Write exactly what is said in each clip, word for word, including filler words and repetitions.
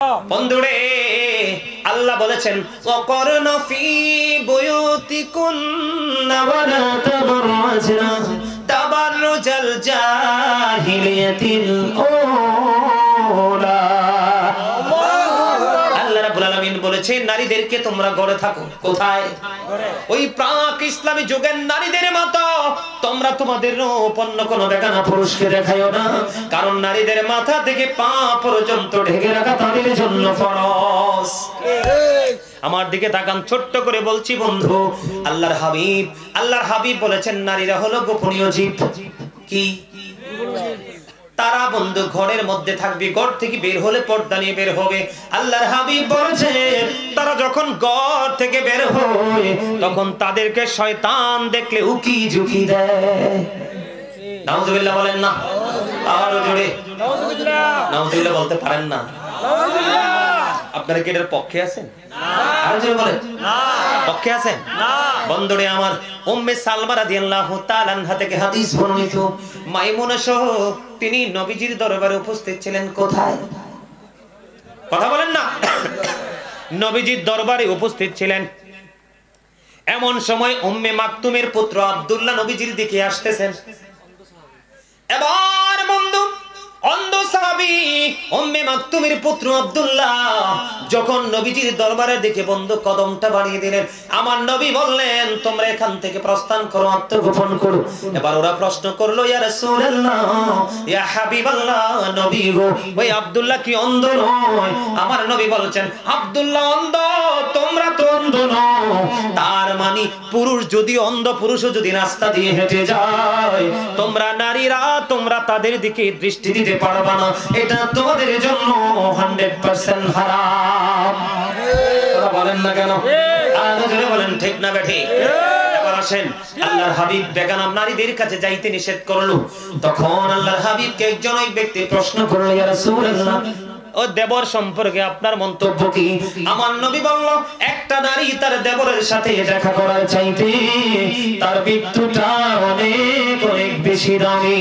বন্ধুরে আল্লাহ বলেছেন ওয়াকরনা ফি বুয়ুতিকুন্না ওয়ালা তাবাররাজনা তাবাররুজাল জাহিলিয়াতিল উলা। আল্লাহ রাব্বুল আলামিন বলেছেন নারীদেরকে তোমরা ঘরে থাকো। কোথায়? ওই প্রাক ইসলামী যুগের নারীদের মতো তোমরা তোমাদের অন্য কোন বেগানা পুরুষকে দেখায়ও না, কারণ নারীদের মাথা থেকে পা পর্যন্ত ঢেকে রাখা তাদের জন্য ফরজ। আমার দিকে তাকান, ছোট্ট করে বলছি বন্ধু, আল্লাহর হাবিব আল্লাহর হাবিব বলেছেন নারীরা হলো গোপনীয় জীব। কি? তারা বন্ধু ঘরের মধ্যে থাকবে, ঘর থেকে বের হলে পর্দা নিয়ে বের হবে। আল্লাহর হাবিব বলেছেন তারা যখন ঘর থেকে বের হয় তখন তাদেরকে শয়তান দেখলে উকি ঝুঁকি দেয়। নাউজুবিল্লাহ বলেন না? আরো জোরে নাউজুবিল্লাহ। নাউজুবিল্লাহ বলতে পারেন না? আপনারা কি এটার পক্ষে আছেন? আরো জোরে বলেন না। পক্ষে আছেন? না। বন্ধুরে আমার, উম্মে সালমা রাদিয়াল্লাহু তাআলা আনহা থেকে হাদিস বর্ণিত, মাইমুনা সহ তিনি নবীজির দরবারে উপস্থিত ছিলেন। কোথায়? কথা বলেন না। নবীজির দরবারে উপস্থিত ছিলেন। এমন সময় উম্মে মাকতুমের পুত্র আব্দুল্লাহ নবীজির দিকে আসতেছেন। এবার বন্ধু অন্ধ সাহাবী উম্মে মাকতুমের পুত্র আব্দুল্লাহ যখন নবীজির দরবারে দেখে বন্ধু কদমটা বাড়িয়ে দিলেন, আমার নবী বললেন তোমরা এখান থেকে প্রস্থান করো, আত্মগোপন করো। এবার ওরা প্রশ্ন করলো, ইয়া রাসূলুল্লাহ, ইয়া হাবিবাল্লাহ, নবী গো, ওই আব্দুল্লাহ কি অন্ধ নয়? আমার নবী বলছেন আব্দুল্লাহ অন্ধ, তোমরা তো অন্ধ নও। তার মানে পুরুষ যদি অন্ধ, পুরুষও যদি রাস্তা দিয়ে হেঁটে যায়, তোমরা নারীরা তোমরা তাদের দিকে দৃষ্টি দিতে পারবা না, এটা তোমাদের জন্য হান্ড্রেড পার্সেন্ট হারাম। কথা বলেন না কেন? আর জোরে বলেন ঠিক না বেঠি? এবার আসেন, আল্লাহর হাবিব বেগানা নারীদের কাছে যাইতে নিষেধ করলো। তখন আল্লাহর হাবিবকে একজন এক ব্যক্তি প্রশ্ন করলো, ইয়া রাসূলুল্লাহ, ও দেবর সম্পর্কে আপনার মন্তব্য কি? আমার নবী বলল একটা নারী তার দেবরের সাথে দেখা করার চাইতে তার মৃত্যুটা অনেক অনেক বেশি দামি।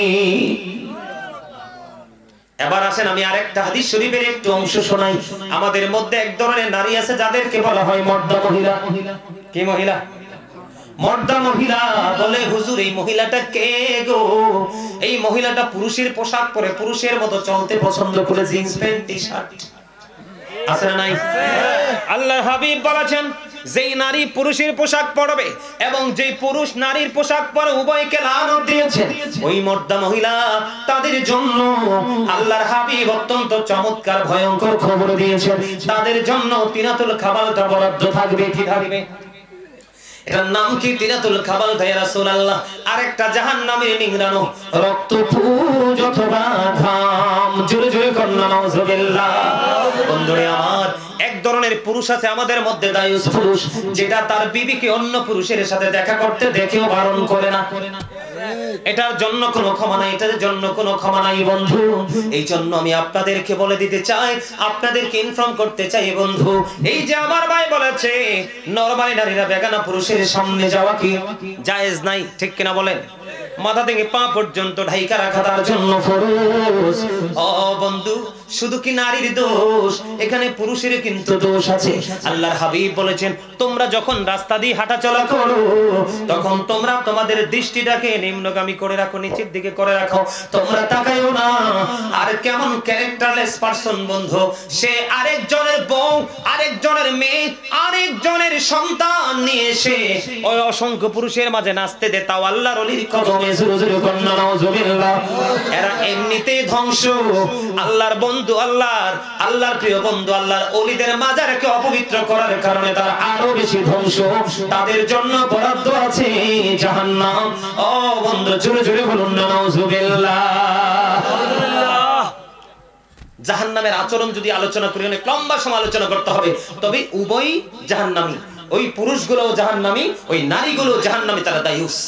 এবার আসেন আমি আরেকটা হাদিস শরীফের একটু অংশ শোনাই। আমাদের মধ্যে এক ধরনের নারী আছে যাদেরকে বলা হয় মর্দা মহিলা। কি মহিলা? মর্দা মহিলা। বলে হুজুর এই মহিলাটা কে গো? এই মহিলাটা পুরুষের পোশাক পরে পুরুষের মতো চলতে পছন্দ করে, জিন্স প্যান্ট টি শার্ট। আছে না নাই? আল্লাহর হাবিব বলেছেন যেই নারী পুরুষের পোশাক পরবে এবং যেই পুরুষ নারীর পোশাক পরে উভয়কে লানত দিয়েছেন ওই মর্দা মহিলা, তাদের জন্য আল্লাহর হাবিব অত্যন্ত চমৎকার ভয়ঙ্কর খবর দিয়েছেন, তাদের জন্য তিনাতুল খাবালটা বরাদ্দ থাকবে। কি থাকবে? এটার নাম কি? তিনাতুল খাবাল। হে রাসূলুল্লাহ, আরেকটা জাহান্নামের নিংড়ানো রক্ত পুজ অথবা ঘাম। জোরে জোরে কন্না নাউজুবিল্লাহ। বন্ধুরে আমার, এক ধরনের পুরুষ আছে আমাদের মধ্যে, দায়ুস পুরুষ, যেটা তার বিবিকে অন্য পুরুষের সাথে দেখা করতে দেখেও বারণ করে না। এটার জন্য কোনো ক্ষমা নাই, এটার জন্য কোনো ক্ষমা নাই বন্ধু। এই জন্য আমি আপনাদেরকে বলে দিতে চাই, আপনাদেরকে ইনফর্ম করতে চাই বন্ধু, এই যে আমার ভাই বলেছে নরমালি নারীরা বেগানা পুরুষের সামনে যাওয়া কি জায়েজ নাই, ঠিক কিনা বলেন? মাথা থেকে পা পর্যন্ত ঢাইকা রাখা তার জন্য ফরজ। ও বন্ধু, শুধু কি নারীর দোষ? এখানে পুরুষের কিন্তু দোষ আছে। আল্লাহর হাবিব বলেছেন তোমরা যখন রাস্তা দিয়ে হাঁটা চলা করো তখন তোমরা তোমাদের দৃষ্টিটাকে নিম্নগামী করে রাখো, নিচের দিকে করে রাখো, তোমরা তাকায়ও না। আর কেমন ক্যারেক্টারলেস পারসন বন্ধু, সে আরেকজনের বউ, আরেকজনের মেয়ে, আরেকজনের সন্তান নিয়ে এসে ওই অসংখ্য পুরুষের মাঝে নাচতে দে, তাও আল্লাহর ওলির কদমে। এরা এমনিতেই ধ্বংস। আল্লাহর বন্ধু, আল্লাহর আল্লাহর প্রিয় বন্ধু, আল্লাহর ওলিদের মাজারকে অপবিত্র করার কারণে তারা আরো বেশি ধ্বংস। তাদের জন্য বরাদ্দ আছে জাহান্নাম। ও বন্ধু, জোরে জোরে বলুন না নাউজুবিল্লাহ। জাহান্নামের আচরণ যদি আলোচনা করি, অনেক লম্বা সময় আলোচনা করতে হবে, তবে উভয় জাহান্নামী। ওই পুরুষগুলো জাহান্নামী, ওই নারীগুলো জাহান্নামী, তারা দায়ুস।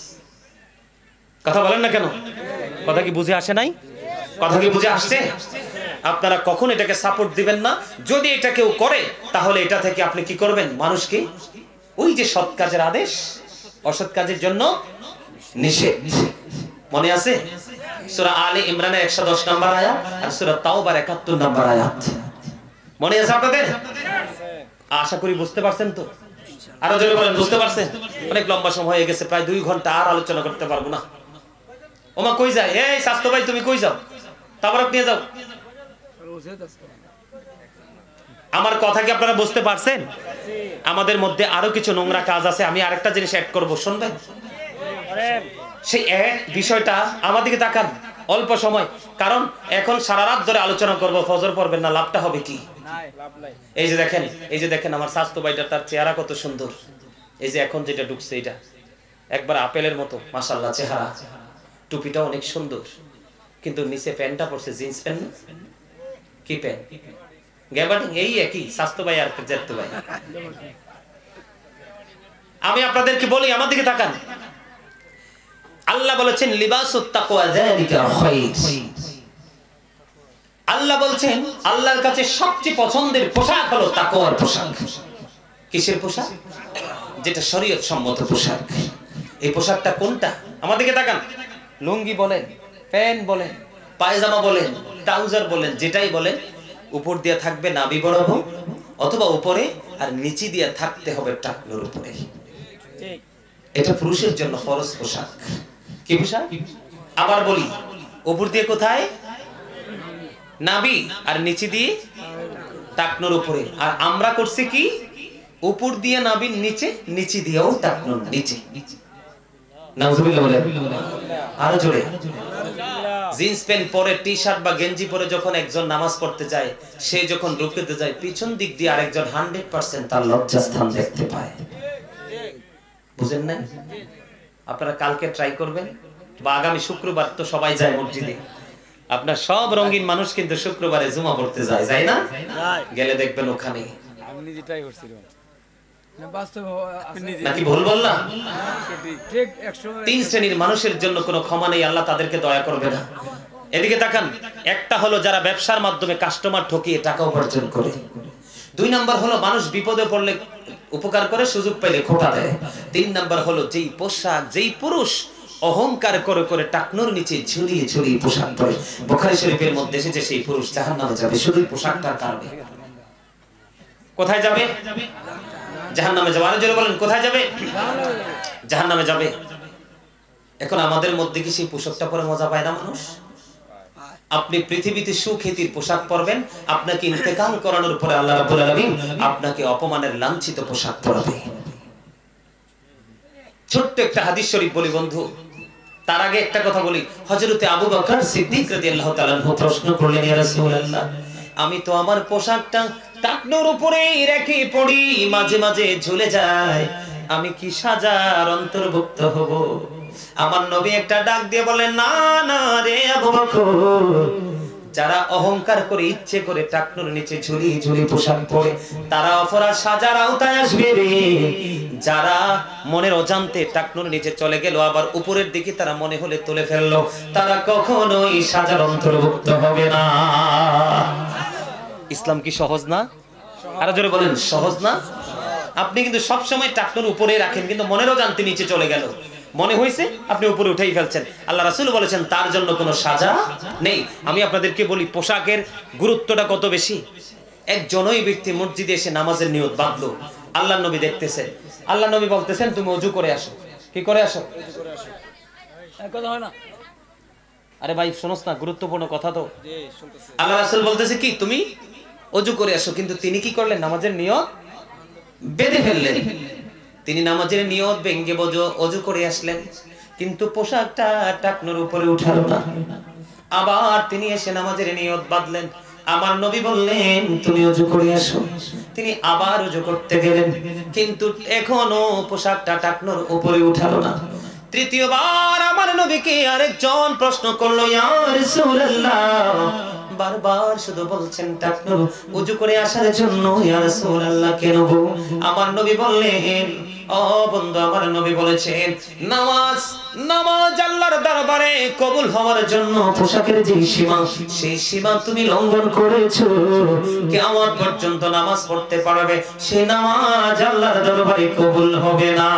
কথা বলেন না কেন? কথা কি বুঝে আসে নাই? কথা কি বুঝে আসছে? আপনারা কখন এটাকে সাপোর্ট দিবেন না। যদি এটা কেউ করে তাহলে এটা থেকে আপনি কি করবেন? মানুষকে ওই যে সৎ কাজের আদেশ, অসৎ কাজের জন্য নিষেধ। মনে আছে সূরা আলে ইমরানের একশো দশ নম্বর আয়াত আর সূরা তাওবার একাত্তর নম্বর আয়াত? মনে আছে আপনাদের? আশা করি বুঝতে পারছেন তো। আরো জোরে বলেন বুঝতে পারছেন? অনেক লম্বা সময় হয়ে গেছে, প্রায় দুই ঘন্টা আর আলোচনা করতে পারবো না। ওমা কই যায়? এই স্বাস্থ্য ভাই তুমি কই যাও? তাবারক নিয়ে যাও। আমার কথা কি আপনারা বুঝতে পারছেন? আমাদের মধ্যে আরো কিছু নোংরা কাজ আছে, আমি আরেকটা জিনিস অ্যাড করব, শুনবেন? সেই এক বিষয়টা আমার দিকে তাকান, অল্প সময়, কারণ এখন সারা রাত ধরে আলোচনা করব, ফজর পড়বেন না, লাভটা হবে কি? এই যে দেখেন, এই যে দেখেন আমার স্বাস্থ্য ভাইটা, তার চেহারা কত সুন্দর। এই যে এখন যেটা ঢুকছে এটা একবার আপেলের মতো, মাশাআল্লাহ চেহারা, টুপিটা অনেক সুন্দর, কিন্তু নিচে প্যান্টটা পরছে জিন্স প্যান্ট। কি প্যান্ট? গ্যাবার্ডিং। এই একই স্বাস্থ্য ভাই আর জেত্ত ভাই। আমি আপনাদেরকে বলি, আমার দিকে তাকান। আল্লাহ বলেছেন লিবাসুত তাকওয়া যালিকা খায়র। আল্লাহ বলছেন আল্লাহর কাছে সবচেয়ে পছন্দের পোশাক হলো তাকওয়ার পোশাক। কিসের পোশাক? যেটা শরীয়ত সম্মত পোশাক। এই পোশাকটা কোনটা? আমার দিকে তাকান। লুঙ্গি বলেন, প্যান্ট বলেন, পায়জামা বলেন, ট্রাউজার বলেন, যেটাই বলেন, উপর দিয়ে থাকবে নাভি বরাবর, অথবা উপরে আর নিচে দিয়ে থাকতে হবে টাকনুর উপরে। এটা পুরুষের জন্য ফরজ পোশাক। কি পোশাক? আবার বলি, উপর দিয়ে কোথায়? নাভি, আর নিচে দিয়ে টাকনুর উপরে। আর আমরা করছি কি? উপর দিয়ে নাভির নিচে, নিচে দিয়েও টাকনুর নিচে। নাউজুবিল্লাহ বলেন। আরো জোরে। জিন্স প্যান্ট পরে, টি শার্ট বা গেঞ্জি পরে যখন একজন নামাজ পড়তে যায়, সে যখন রুকুতে যায়, পিছন দিক দিয়ে আরেকজন হান্ড্রেড পার্সেন্ট তার লজ্জাস্থান দেখতে পায়। বুঝেন না? আপনারা কালকে ট্রাই করবেন, বা আগামী শুক্রবার তো সবাই যায় মসজিদে। আপনার সব রঙিন মানুষ কিন্তু শুক্রবারে জুমা পড়তে যায়, যায় না? গেলে দেখবেন ওখানে। আমি নিজে ট্রাই করছিলাম। নাকি ভুল বললাম? তিন শ্রেণীর মানুষের জন্য কোনো ক্ষমা নেই, আল্লাহ তাদেরকে দয়া করবে না। এদিকে তাকান। একটা হলো যারা ব্যবসার মাধ্যমে কাস্টমার ঠকিয়ে টাকা উপার্জন করে। দুই নাম্বার হলো মানুষ বিপদে পড়লে উপকার করে, সুযোগ পাইলে খোটা দেয়। তিন নাম্বার হলো যেই পোশাক, যেই পুরুষ অহংকার করে করে টাকনুর নিচে ঝুলিয়ে ঝুলিয়ে পোশাক পরে, বুখারী শরীফের মধ্যে এসেছে সেই পুরুষ জাহান্নামে যাবে শুধু পোশাকটার কারণে। কোথায় যাবে? জাহান্নামে যাবে। আরো জোরে বলেন, কোথায় যাবে? জাহান্নামে যাবে। এখন আমাদের মধ্যে কি সেই পোশাকটা পরে মজা পায় না মানুষ? আপনি পৃথিবীতে সুখ্যাতির পোশাক পরবেন, আপনাকে ইন্তেকাল করানোর পরে আল্লাহ রাব্বুল আলামিন আপনাকে অপমানের লাঞ্ছিত পোশাক পরাবে। ছোট্ট একটা হাদিস শরীফ বলি বন্ধু, তার আগে একটা কথা বলি। হযরতে আবু বকর সিদ্দিক রাদিয়াল্লাহু তাআলা প্রশ্ন করলেন, ইয়া রাসূলুল্লাহ, আমি তো আমার পোশাকটা টাকনুর উপরেই রেখে পড়ি, মাঝে মাঝে ঝুলে যায়, আমি কি সাজার অন্তর্ভুক্ত হব? আমার নবী একটা ডাক দিয়ে বলেন, না না রে আবু বকর, যারা অহংকার করে ইচ্ছে করে টাকনুর নিচে ঝুলি ঝুলি পোশাক পরে, তারা অপরাধ সাজার আওতায় আসবে রে। যারা মনের অজান্তে টাকনুর নিচে চলে গেল, আবার উপরের দিকে তারা মনে হলে তুলে ফেললো, তারা কখনোই সাজার অন্তর্ভুক্ত হবে না। ইসলাম কি সহজ না? আরো জোরে বলেন, সহজ না? আপনি কিন্তু সব সময় টাকনুর উপরে রাখেন, কিন্তু মনেরও জানতে নিচে চলে গেল, মনে হয়েছে আপনি উপরে উঠেই ফেলছেন। আল্লাহ রাসূল বলেছেন তার জন্য কোনো সাজা নেই। আমি আপনাদেরকে বলি পোশাকের গুরুত্বটা কত বেশি। একজনই ব্যক্তি মসজিদে এসে নামাজের নিয়ত বাঁধলো, আল্লাহ নবী দেখতেছেন, আল্লাহ নবী বলতেছেন তুমি ওযু করে আসো। কি করে আসো? কথা হয় না? আরে ভাই শোনোস না, গুরুত্বপূর্ণ কথা তো। আল্লাহ রাসূল বলতেছে কি তুমি ওযু করে আসো, কিন্তু তিনি কি করলেন? নামাজের নিয়ত বেঁধে ফেললেন। তিনি নামাজের নিয়ত ভেঙে ওযু করে আসলেন, কিন্তু পোশাকটা টাকনুর উপরে উঠালো না। আবার তিনি এসে নামাজের নিয়ত বাঁধলেন, আমার নবী বললেন তুমি ওযু করে আসো। তিনি আবার ওযু করতে গেলেন, কিন্তু এখনো পোশাকটা টাকনুর উপরে উঠালো না। তৃতীয়বার আমার নবীকে আরেকজন প্রশ্ন করলো, ইয়া রাসূলুল্লাহ, বারবার শুধু বলছেন টাকনুর ওযু করে আসার জন্য, ইয়া রাসূলুল্লাহ কেন গো? আমার নবী বললেন, ও বন্ধু, আমার নবী বলেছেন নামাজ নামাজ আল্লাহর দরবারে কবুল হওয়ার জন্য পোশাকের যে সীমা, সেই সীমা তুমি লঙ্ঘন করেছো। কিয়ামত পর্যন্ত নামাজ পড়তে পারবে, সেই নামাজ আল্লাহর দরবারে কবুল হবে না।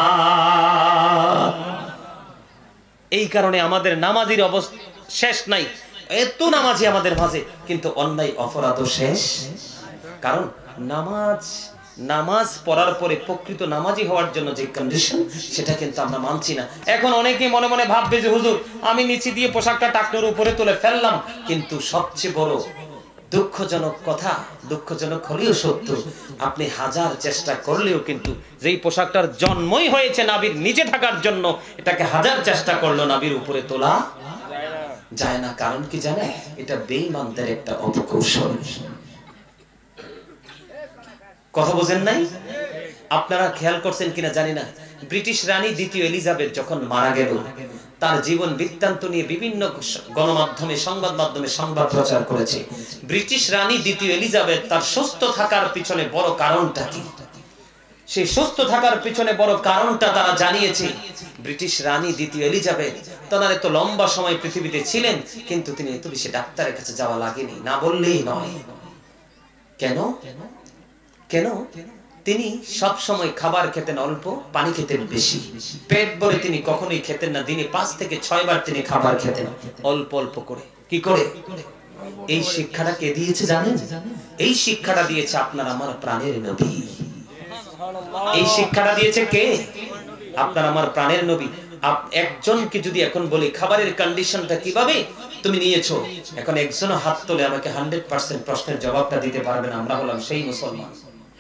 এই কারণে আমাদের নামাজির অবস্থা শেষ নাই। এত নামাজি আমাদের মাঝে, কিন্তু অন্যায় অপরাধ শেষ কারণ নামাজ নামাজ পড়ার পরে প্রকৃত নামাজি হওয়ার জন্য যে কন্ডিশন সেটা কিন্তু আমরা মানছি না। এখন অনেকেই মনে মনে ভাববে যে হুজুর আমি নিচে দিয়ে পোশাকটা টাকনোর উপরে তুলে ফেললাম, কিন্তু সবচেয়ে বড় দুঃখজনক কথা, দুঃখজনক হলেও সত্য, আপনি হাজার চেষ্টা করলেও কিন্তু যেই পোশাকটার জন্মই হয়েছে নাবির নিচে থাকার জন্য, এটাকে হাজার চেষ্টা করলো নাবির উপরে তোলা যায় না। কারণ কি জানে? এটা বেঈমানদের একটা অপকৌশল। কথা বোঝেন নাই? আপনারা খেয়াল করছেন কিনা জানি না, ব্রিটিশ রানী দ্বিতীয় এলিজাবেথ যখন মারা গেল, তার জীবন বৃত্তান্ত নিয়ে বিভিন্ন গণমাধ্যমে সংবাদ মাধ্যমে সংবাদ প্রচার করেছে। ব্রিটিশ রানী দ্বিতীয় এলিজাবেথ তার সুস্থ থাকার পিছনে বড় কারণটা কি, সেই সুস্থ থাকার পিছনে বড় কারণটা তারা জানিয়েছে। ব্রিটিশ রানী দ্বিতীয় এলিজাবেথ তার এত লম্বা সময় পৃথিবীতে ছিলেন, কিন্তু তিনি এত বেশি ডাক্তারের কাছে যাওয়া লাগেনি, না বললেই নয়। কেন? কেন? তিনি সব সময় খাবার খেতেন অল্প, পানি খেতেন বেশি। পেট ভরে তিনি কখনোই খেতেন না, দিনে পাঁচ থেকে ছয় বার তিনি খাবার খেতেন অল্প অল্প করে। কি করে? এই শিক্ষাটা কে দিয়েছে জানেন? এই শিক্ষাটা দিয়েছে আপনার আমার প্রাণের নবী। এই শিক্ষাটা দিয়েছে কে? আপনার আমার প্রাণের নবী। একজনকে যদি এখন বলি খাবারের কন্ডিশনটা কিভাবে তুমি নিয়েছো, এখন একজন হাত তোলে আমাকে হান্ড্রেড পার্সেন্ট প্রশ্নের জবাবটা দিতে পারবে না। আমরা হলাম সেই মুসলমান।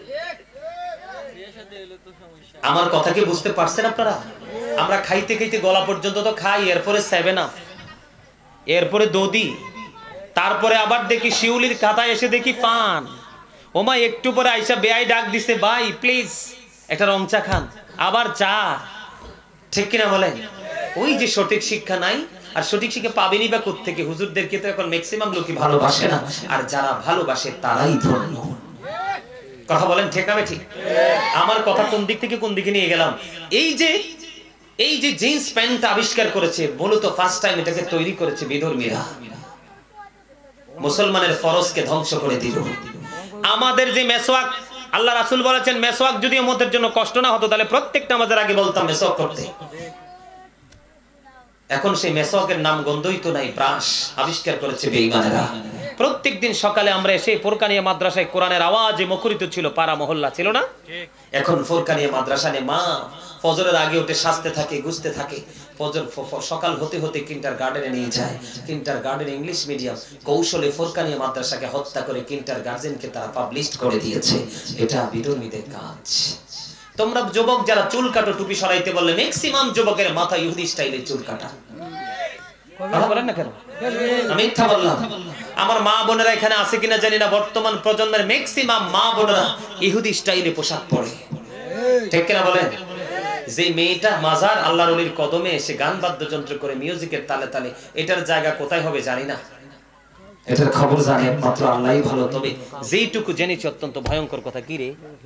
আমার কথা কি বুঝতে পারছেন আপনারা? আমরা খাইতে খাইতে গলা পর্যন্ত তো খাই, এরপরে সেভেন আপ, এরপরে দধি, তারপরে আবার দেখি শিউলির খাতায় এসে দেখি পান। ওমা একটু পরে আইসা বেয়াই ডাক দিছে, ভাই প্লিজ একটা রমচা খান, আবার চা। ঠিক কিনা বলেন? ওই যে সঠিক শিক্ষা নাই। আর সঠিক শিক্ষা পাবেনি বা কোত্থেকে? হুজুরদেরকে তো এখন ম্যাক্সিমাম লোকই ভালোবাসে না, আর যারা ভালোবাসে তারাই ধন্য। কথা বলেন ঠিক না ঠিক? আমার কথা কোন দিক থেকে কোন দিকে নিয়ে গেলাম? এই যে এই যে জিন্স প্যান্ট আবিষ্কার করেছে, মূলত ফার্স্ট টাইম এটাকে তৈরি করেছে বিধর্মীরা। মুসলমানের ফরজকে ধ্বংস করে দিল। আমাদের যে মেসওয়াক, আল্লাহ রাসূল বলেছেন মেসওয়াক যদি আমাদের জন্য কষ্ট না হতো তাহলে প্রত্যেকটা আমাদের আগে বলতাম মেসওয়াক করতে। এখন সেই মেসওয়াকের নাম গন্ধই তো নাই, ব্রাশ আবিষ্কার করেছে বেঈমানেরা। প্রত্যেকদিন সকালে আমরা এসে ফোরকানিয়া মাদ্রাসায় কোরআনের আওয়াজে মুখরিত ছিল, পাড়া মহল্লা ছিল না? এখন ফোরকানিয়া মাদ্রাসা নে মা ফজরের আগে উঠে সাজতে থাকে, গুছতে থাকে। ফজর সকাল হতে হতে কিন্টার গার্ডেনে নিয়ে যায়। কিন্টার গার্ডেন ইংলিশ মিডিয়াম কৌশলে ফোরকানিয়া মাদ্রাসাকে হত্যা করে কিন্টার গার্জেনকে তারা পাবলিশ করে দিয়েছে। এটা বিধর্মীদের কাজ। তোমরা যুবক যারা চুল কাটো, টুপি সরাইতে বললে ম্যাক্সিমাম যুবকের মাথা ইহুদি স্টাইলে চুল কাটা। বলেন না কেন? আমি মিথ্যা বললাম? আমার মা বোনেরা এখানে আছে কিনা জানি না, বর্তমান প্রজন্মের ম্যাক্সিমাম মা বোনেরা ইহুদি স্টাইলে পোশাক পরে। ঠিক কিনা বলেন? যে মেয়েটা মাজার আল্লাহর ওলির কদমে এসে গান বাদ্যযন্ত্র করে মিউজিকের তালে তালে, এটার জায়গা কোথায় হবে জানি না, এটার খবর জানে মাত্র আল্লাহই ভালো। তবে যেইটুকু জেনেছি অত্যন্ত ভয়ঙ্কর কথা। কি রে,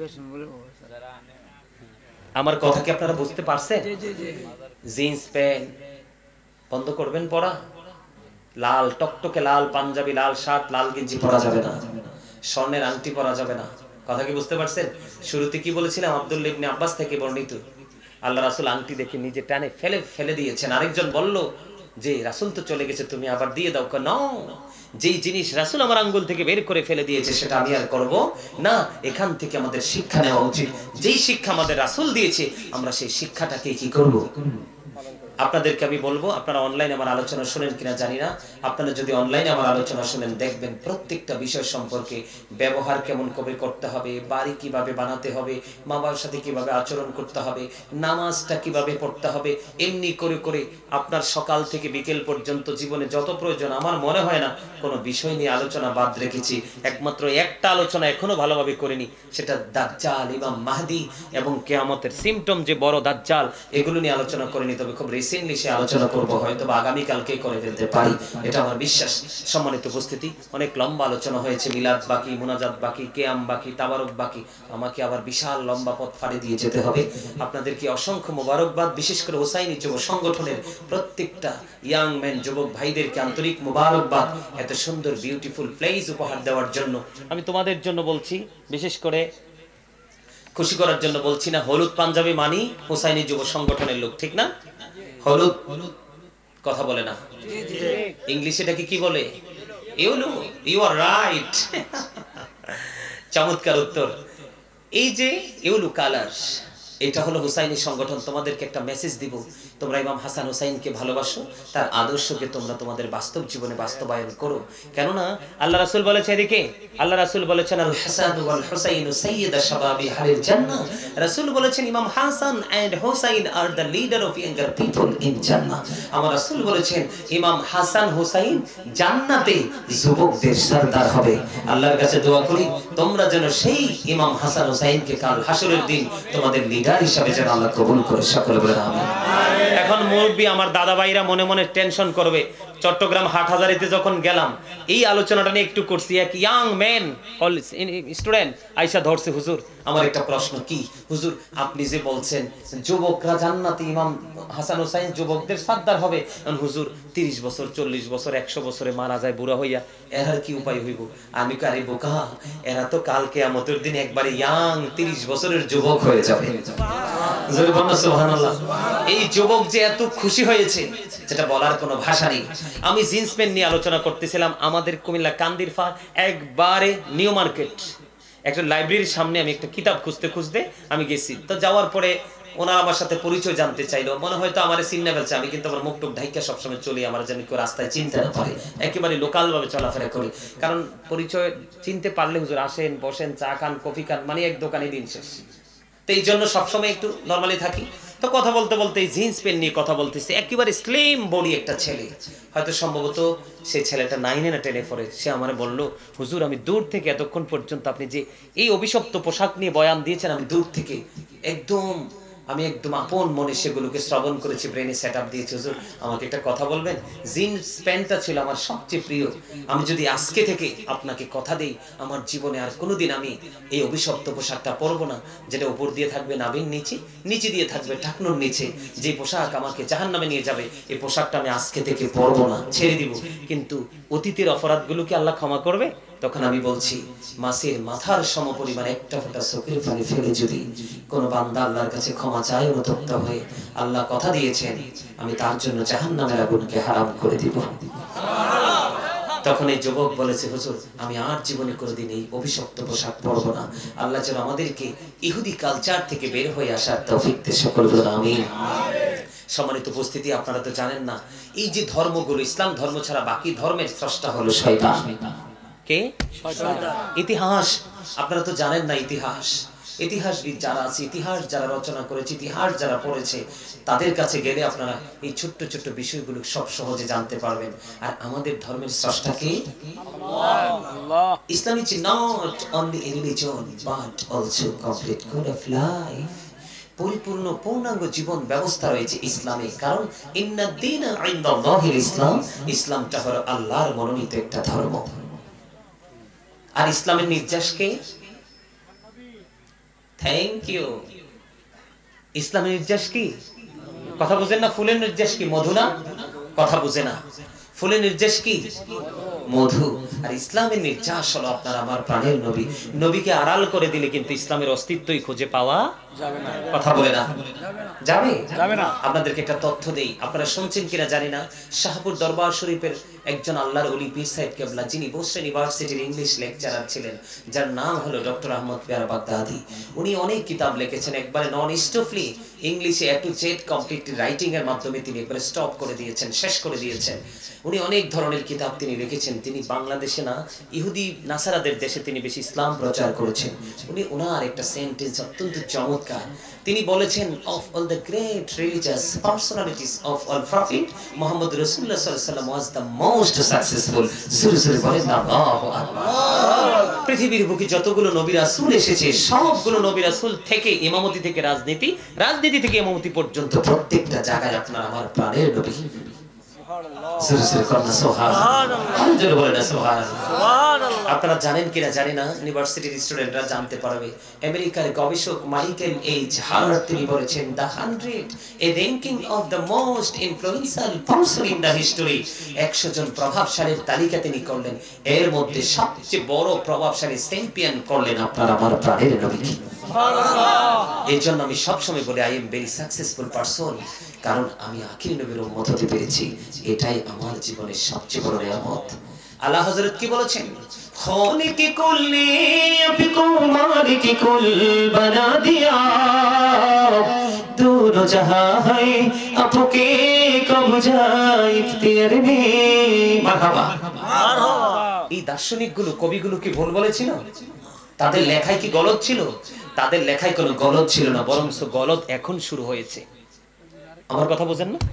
আমার কথা কি আপনারা বুঝতে পারছেন? জিন্স প্যান্ট বন্ধ করবেন পরা, লাল টকটকে লাল পাঞ্জাবি, লাল শার্ট, লাল গেঞ্জি পরা যাবে না, স্বর্ণের আংটি পরা যাবে না। কথা কি বুঝতে পারছেন? শুরুতে কি বলেছিলাম? আব্দুল্লাহ ইবনে আব্বাস থেকে বর্ণিত, আল্লাহ রাসূল আংটি দেখে নিজে টানে ফেলে ফেলে দিয়েছেন। আরেকজন বলল যে রাসূল তো চলে গেছে, তুমি আবার দিয়ে দাও। কেন? যেই জিনিস রাসূল আমার আঙ্গুল থেকে বের করে ফেলে দিয়েছে সেটা আমি আর করব না। এখান থেকে আমাদের শিক্ষা নেওয়া উচিত। যেই শিক্ষা আমাদের রাসূল দিয়েছে আমরা সেই শিক্ষাটাকে কি করব? আপনাদেরকে আমি বলবো, আপনারা অনলাইনে আমার আলোচনা শুনেন কিনা জানি না, আপনারা যদি অনলাইনে আমার আলোচনা শুনেন দেখবেন প্রত্যেকটা বিষয় সম্পর্কে, ব্যবহার কেমন কবে করতে হবে, বাড়ি কিভাবে বানাতে হবে, মা বাবার সাথে কিভাবে আচরণ করতে হবে, নামাজটা কিভাবে পড়তে হবে, এমনি করে করে আপনার সকাল থেকে বিকেল পর্যন্ত জীবনে যত প্রয়োজন, আমার মনে হয় না কোনো বিষয় নিয়ে আলোচনা বাদ রেখেছি। একমাত্র একটা আলোচনা এখনো ভালোভাবে করিনি, সেটা দাজ্জাল, ইমাম মাহদি এবং কিয়ামতের সিম্পটম যে বড় দাজ্জাল, এগুলো নিয়ে আলোচনা করিনি। তবে খুব রিসেন্টলি সে আলোচনা করব, হয়তো বা আগামী কালকে করে ফেলতে পারি, এটা আমার বিশ্বাস। সম্মানিত উপস্থিতি, অনেক লম্বা আলোচনা হয়েছে, মিলাদ বাকি, মুনাজাত বাকি, কিয়াম বাকি, তাবারক বাকি, আমাকে আবার বিশাল লম্বা পথ ফাড়ি দিয়ে যেতে হবে। আপনাদেরকে অসংখ্য মোবারকবাদ, বিশেষ করে হোসাইনি যুব সংগঠনের প্রত্যেকটা ইয়াং ম্যান যুবক ভাইদেরকে আন্তরিক মোবারকবাদ, এত সুন্দর বিউটিফুল প্লেস উপহার দেওয়ার জন্য। আমি তোমাদের জন্য বলছি, বিশেষ করে খুশি করার জন্য বলছি না। হলুদ পাঞ্জাবি মানি হোসাইনি যুব সংগঠনের লোক, ঠিক না? হলুদ কথা বলে না, ইংলিশে এটাকে কি বলে? You know, you are right. চমৎকার উত্তর। এই যে ইউলু কালার্স, এটা হলো হুসাইনি সংগঠন। তোমাদেরকে একটা মেসেজ দিব, তোমরা ইমাম হাসান হুসাইনকে ভালোবাসো, তার আদর্শকে তোমরা তোমাদের বাস্তব জীবনে বাস্তবায়ন করো। কেননা আল্লাহ রাসূল বলেছে, এদিকে আল্লাহ রাসূল বলেছেন আল হাসান ওয়াল হুসাইন সাইয়্যিদা শাবাবি আহলিল জান্নাহ। রাসূল বলেছেন Imam Hasan and Husain are the leader of younger people in Jannah. আমার রাসূল বলেছেন ইমাম হাসান হুসাইন জান্নাতে যুবকদের সরদার হবে। আল্লাহর কাছে দোয়া করি তোমরা যেন সেই ইমাম হাসান হুসাইনকে কাল হাসরের দিন তোমাদের লিডার হিসেবে যেন আল্লাহ কবুল করে, সকলে বলে আমিন। এখন মুরব্বি আমার দাদা ভাইরা মনে মনে টেনশন করবে, চট্টগ্রাম হাটহাজারীতে যখন গেলাম এই আলোচনাটা নিয়ে একটু করছি, এক ইয়াং ম্যান কলেজ স্টুডেন্ট আইসা ধরছে, হুজুর আমার একটা প্রশ্ন। কি হুজুর, আপনি যে বলছেন যুবকরা জান্নাতে ইমাম হাসান হুসাইন যুবকদের সরদার হবে, হুজুর তিরিশ বছর চল্লিশ বছর একশো বছরে মারা যায় বুড়া হইয়া, এর কি উপায় হইব? আমি কারি বোকা, এরা তো কাল কিয়ামতের দিন একবারে ইয়াং তিরিশ বছরের যুবক হয়ে যাবে। সুবহানাল্লাহ। এই যুবক যে এত খুশি হয়েছে যেটা বলার কোনো ভাষা নেই। আমি জিন্স প্যান্ট নিয়ে আলোচনা করতেছিলাম, আমাদের কুমিল্লা কান্দিরফা একবারে নিউ মার্কেট একটা লাইব্রেরির সামনে আমি একটা কিতাব খুঁজতে খুঁজতে আমি গেছি। তো যাওয়ার পরে ওনারা আমার সাথে পরিচয় জানতে চাইলো, মনে হয়তো আমার চিন্তা ফেলছে, আমি কিন্তু আমার মুখ টুক ঢাইকা সবসময় চলি, আমার যেন কেউ রাস্তায় চিনতে না পারে, একেবারে লোকাল ভাবে চলাফেরা করি, কারণ পরিচয় চিনতে পারলে হুজুর আসেন বসেন চা খান কফি খান মানে এক দোকানে দিন শেষ। তো এই জন্য সবসময় একটু নর্মালি থাকি। তো কথা বলতে বলতে জিন্স প্যান্ট নিয়ে কথা বলতেছে, একেবারে স্লিম বডি একটা ছেলে, হয়তো সম্ভবত সেই ছেলেটা নাইনে না টেনে পড়ে। সে আমার বলল, হুজুর আমি দূর থেকে এতক্ষণ পর্যন্ত আপনি যে এই অভিশপ্ত পোশাক নিয়ে বয়ান দিয়েছেন, আমি দূর থেকে একদম আমি একদম আপন মনে সেগুলোকে শ্রবণ করেছি, ব্রেনে সেট আপ দিয়েছি। হুজুর আমাকে একটা কথা বলবেন, জিন্স প্যান্টটা ছিল আমার সবচেয়ে প্রিয়, আমি যদি আজকে থেকে আপনাকে কথা দেই আমার জীবনে আর কোনোদিন আমি এই অভিশপ্ত পোশাকটা পরবো না, যেটা উপর দিয়ে থাকবে নাভির নিচে, নিচে দিয়ে থাকবে ঢাকনোর নিচে, যে পোশাক আমাকে জাহান্নামে নিয়ে যাবে এই পোশাকটা আমি আজকে থেকে পরবো না, ছেড়ে দিব। কিন্তু অতীতের অপরাধগুলোকে আল্লাহ ক্ষমা করবে? তখন আমি বলছি, মাছের মাথার সমপরিমাণ একটা ফোঁটা চোখের পানি ফেলে যদি কোন বান্দা আল্লাহর কাছে ক্ষমা চায় অনুতপ্ত হয়ে, আল্লাহ কথা দিয়েছেন আমি তার জন্য জাহান্নামের আগুনকে হারাম করে দিব। তখন এই যুবক বলেছে, হুজুর আমি আর জীবনে কোনোদিন এই অভিশপ্ত পোশাক পরবো না। আল্লাহ যেন আমাদেরকে ইহুদি কালচার থেকে বের হয়ে আসার তৌফিক দেন, সকলে বলুন আমিন। সম্মানিত উপস্থিতি, আপনারা তো জানেন না এই যে ধর্মগুলো, ইসলাম ধর্ম ছাড়া বাকি ধর্মের স্রষ্টা হলো শয়তান। কে? শয়তান। ইতিহাস আপনারা তো জানেন না, ইতিহাস ইতিহাসবিদ যারা আছে, ইতিহাস যারা রচনা করেছে, ইতিহাস যারা পড়েছে, তাদের কাছে গেলে আপনারা এই ছোট্ট ছোট্ট বিষয়গুলো সব সহজে জানতে পারবেন। আর আমাদের ধর্মের স্রষ্টা কে? Allah. Islam is not only a religion but also complete code of life. পরিপূর্ণ পূর্ণাঙ্গ জীবন ব্যবস্থা রয়েছে ইসলামে, কারণ ইন্নাদ দীনা ইনদাল্লাহিল ইসলাম, ইসলামটা হলো আল্লাহর মনোনীত একটা ধর্ম। আর ইসলামের নির্যাস কে? Thank you. ইসলামের নির্যাস কি? কথা বুঝেন না? ফুলের নির্যাস কি? মধু না? কথা বুঝে না। ফুলের নির্যাস কি? মধু। আর ইসলামের নির্যাস হলো আপনার আমার প্রাণের নবী। নবীকে আড়াল করে দিলে কিন্তু ইসলামের অস্তিত্বই খুঁজে পাওয়া যাবে না। কথা বলে না? যাবে? যাবে না। আপনাদেরকে একটা তথ্য দেই, আপনারা শুনছেন কিনা জানি না। শাহপুর দরবার শরীফের একজন আল্লাহর ওলি পীর সাহেব কেবলা, যিনি বোস্টন ইউনিভার্সিটির ইংলিশ লেকচারার ছিলেন, যার নাম হলো ডক্টর আহমদ পেয়ারা বাগদাদি। উনি অনেক কিতাব লিখেছেন, একবারে নন স্টপলি ইংলিশে A to Z complete writing এর মাধ্যমে তিনি একবারে স্টপ করে দিয়েছেন, শেষ করে দিয়েছেন। উনি অনেক ধরনের কিতাব তিনি লিখেছেন। তিনি বাংলাদেশে না, ইহুদি নাসারাদের দেশে তিনি বেশি ইসলাম প্রচার করেছেন। উনি ওনার একটা সেন্টেন্স অত্যন্ত চমৎকার। তিনি বলেছেন, of all the great religious personalities of all prophet Muhammad রাসূলুল্লাহ সাল্লাল্লাহু আলাইহি ওয়াসাল্লাম ওয়াজ দ্য মোস্ট সাকসেসফুল। সুরে সুরে বলেন আল্লাহু আকবার। পৃথিবীর বুকে যতগুলো নবী রাসূল এসেছে, সবগুলো নবী রাসূল থেকে ইমামতি থেকে রাজনীতি, রাজনীতি থেকে ইমামতি পর্যন্ত প্রত্যেকটা জায়গায় আপনার আমার প্রাণের নবী। আপনারা জানেন কিনা জানি না, ইউনিভার্সিটির স্টুডেন্টরা জানতে পারবে। আমেরিকার গবেষক মাইকেল এইচ হার্ট তিনি বলেছেন, the hundred a ranking of the most influential person in the history. একশো জন প্রভাবশালীর তালিকা তিনি করলেন, এর মধ্যে সবচেয়ে বড় প্রভাবশালী চ্যাম্পিয়ন করলেন আপনার আমার প্রাণের নবীকে। এই জন্য আমি সবসময় বলি, I am very successful person, কারণ আমি আখির নবীর উম্মত হতে পেরেছি। এটাই আমার জীবনের সবচেয়ে বড় নিয়ামত। আল্লাহ হযরত কি বলেছেন? খলিকি কুল্লি আফিকুম की कुल बना दिया दोनों जहां है आपके कब जाए इख्तियार में মারহাবা মারহাবা এই দার্শনিক গুলো কবি গুলো কি ভুল বলেছিল তাদের লেখায় কি গলত ছিল তাদের লেখায় কোনো গলত ছিল না বরং গলত এখন শুরু হয়েছে আমার কথা বুঝেন না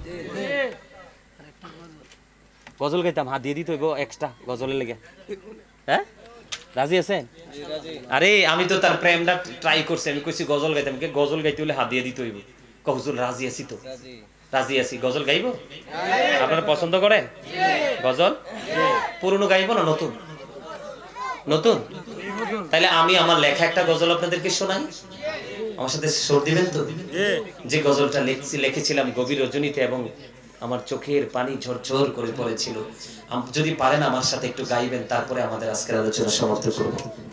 গজল গাইতাম হাত দিয়ে দিত গো এক্সট্রা গজলের লেগে হ্যাঁ রাজি আছেন আরে আমি তো তার প্রেমটা ট্রাই করছি আমি কইছি গজল গাইতাম কে গজল গাইতে হলে হাত দিয়ে দিতে হইব হুজুর রাজি আছি তো রাজি আছি গজল গাইবো আপনারা পছন্দ করেন গজল পুরনো গাইবো না নতুন নতুন তাহলে আমি আমার লেখা একটা গজল আপনাদেরকে শোনাই আমার সাথে সুর দিবেন তো যে গজলটা লিখছি লিখেছিলাম গভীর রজনীতে এবং আমার চোখের পানি ঝরঝর করে পড়েছিল যদি পারেন আমার সাথে একটু গাইবেন তারপরে আমাদের আজকের আলোচনা সমাপ্ত করব